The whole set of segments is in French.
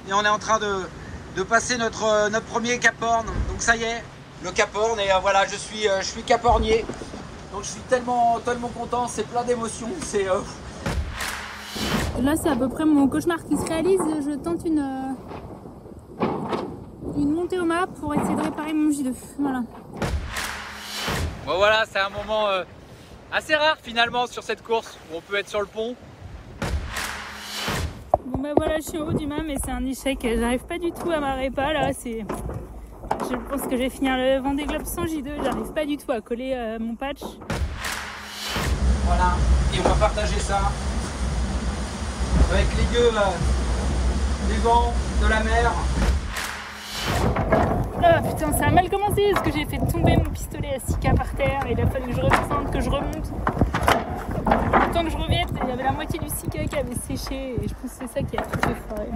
et on est en train de passer notre premier Cap Horn. Donc ça y est, le Cap Horn, et voilà, je suis capornier. Donc je suis tellement content, c'est plein d'émotions. Là c'est à peu près mon cauchemar qui se réalise. Je tente une montée au mât pour essayer de réparer mon J2. Voilà. Bon voilà, c'est un moment assez rare finalement sur cette course où on peut être sur le pont. Bon bah voilà, je suis au haut du mât, mais c'est un échec. J'arrive pas du tout à m'arrêter pas là. Je pense que je vais finir le Vendée Globe sans J2. J'arrive pas du tout à coller mon patch. Voilà, et on va partager ça avec les gueux du vent, de la mer. Ah putain, ça a mal commencé parce que j'ai fait tomber mon pistolet à 6K par terre et il a fallu que je redescende, que je remonte. Le temps que je revienne, il y avait la moitié du 6K qui avait séché et je pense que c'est ça qui a tout fait foirer.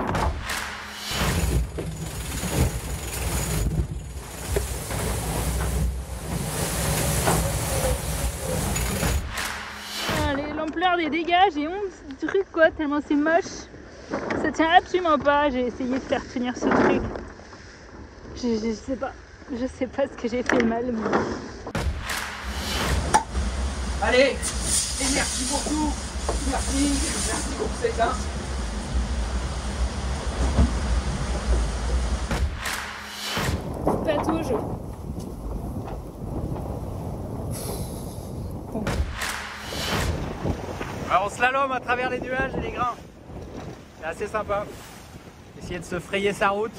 Allez, l'ampleur des dégâts, j'ai honte du truc quoi, tellement c'est moche. Ça tient absolument pas, j'ai essayé de faire tenir ce truc. Je sais pas ce que j'ai fait mal. Mais... Allez, et merci pour tout. Merci pour cette hein. Patauge. Bon. Alors on slalom à travers les nuages et les grains. C'est assez sympa. Essayer de se frayer sa route.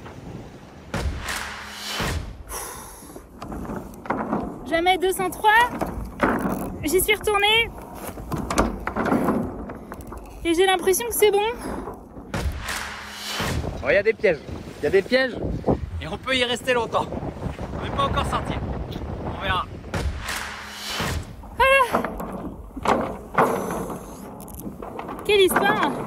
Jamais 203. J'y suis retournée. Et j'ai l'impression que c'est bon. Bon, il y a des pièges. Il y a des pièges. Et on peut y rester longtemps. On n'est pas encore sorti. On verra. Ah, quelle histoire!